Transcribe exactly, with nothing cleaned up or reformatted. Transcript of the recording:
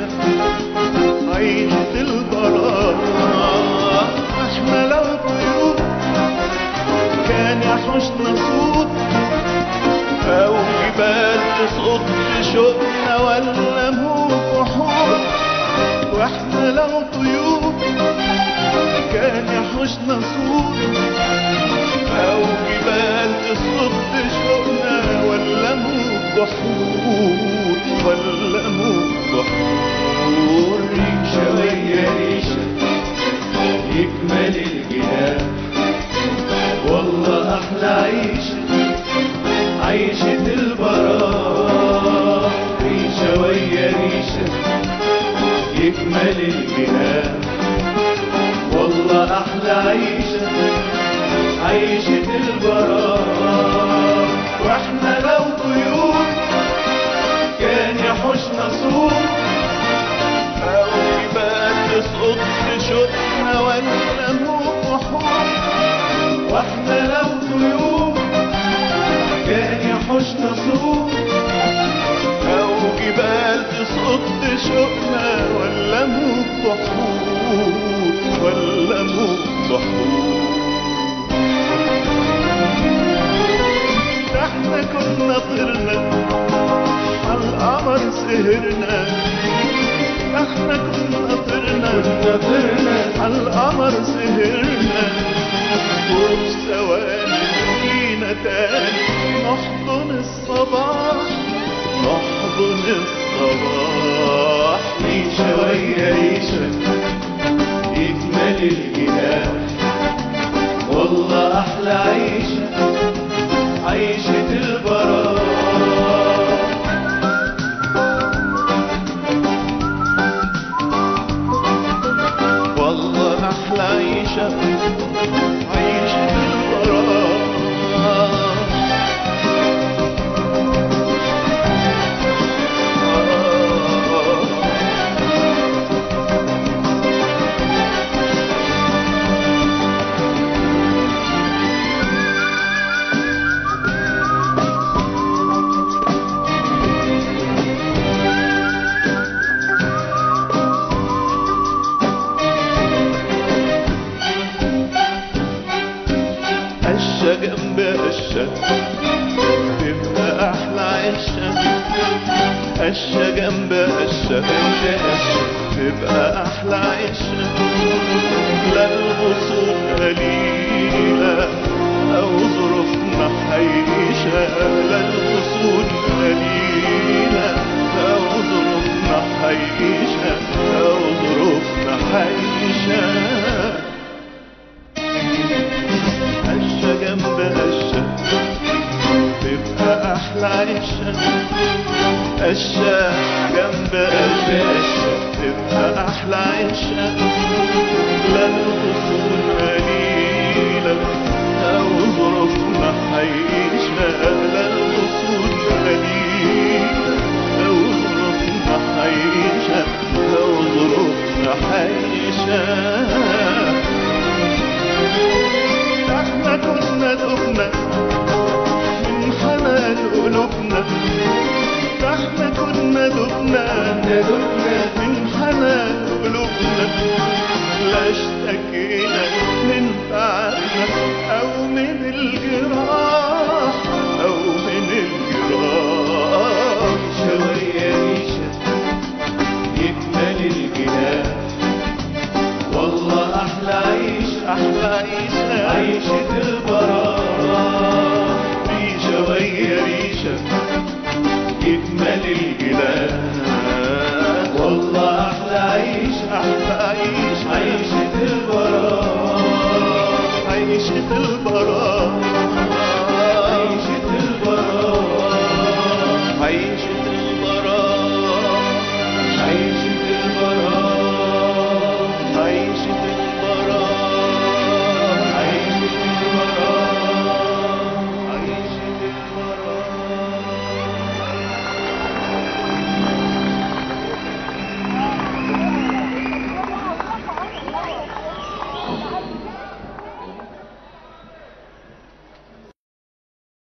عيشة عيشة البراء. احنا لو طيور كان يحوشنا صوت او جبال تسقط في شوقنا ولا موج بحور. واحنا لو طيور كان يحوشنا صوت او جبال تسقط في شوقنا ولا موج بحور ولا موج بحور. ريشة ويا ريشة يكمل الجنان، والله أحلى عيشة عيشة البراء. ريشة ويا ريشة يكمل الجنان، والله أحلى عيشة عيشة البراء. واحنا لو طيور كان يحوشنا صوت او جبال تسقط في شوقنا ولا موج بحور. واحنا لو طيور كان يحوشنا صوت او جبال تسقط في شوقنا ولا موج بحور ولا موج بحور. احنا كنا طرنا عالقمر سهرنا. احنا كنا طرنا كنا طرنا عالقمر سهرنا. وفي ثواني جينا تاني نحضن الصباح نحضن الصباح. ريشة ويا ريشة يكمل الجنان، والله أحلى عيشة عيشة البراء. والله أحلى عيشة عيشة البراء. قشة جنب قشة تبقى أحلى عشة. قشة جنب قشة تبقى أحلى عشة. لا الغصون قليلة أو ظروفنا حيشة. لا الغصون قليلة أو ظروفنا حيشة أو ظروفنا حيشة. قشة جنب قشة تبقى أحلى عشة. قشة جنب قشة تبقى أحلى عشة. لا الغصون قليلة أو ظروفنا حيشة. لا الغصون قليلة أو ظروفنا حيشة أو ظروفنا حيشة. احنا كنا دبنا من حنان قلوبنا. احنا كنا دبنا من حنان قلوبنا. لا اشتكينا من تعبنا او من الجراح او من الجراح. ريشة ويا ريشة يكمل الجنان، والله أحلى عيشة احلى عيشة عيشة البراء. ريشة ويا ريشة يكمل الجنان، والله أحلى عيشة أحلى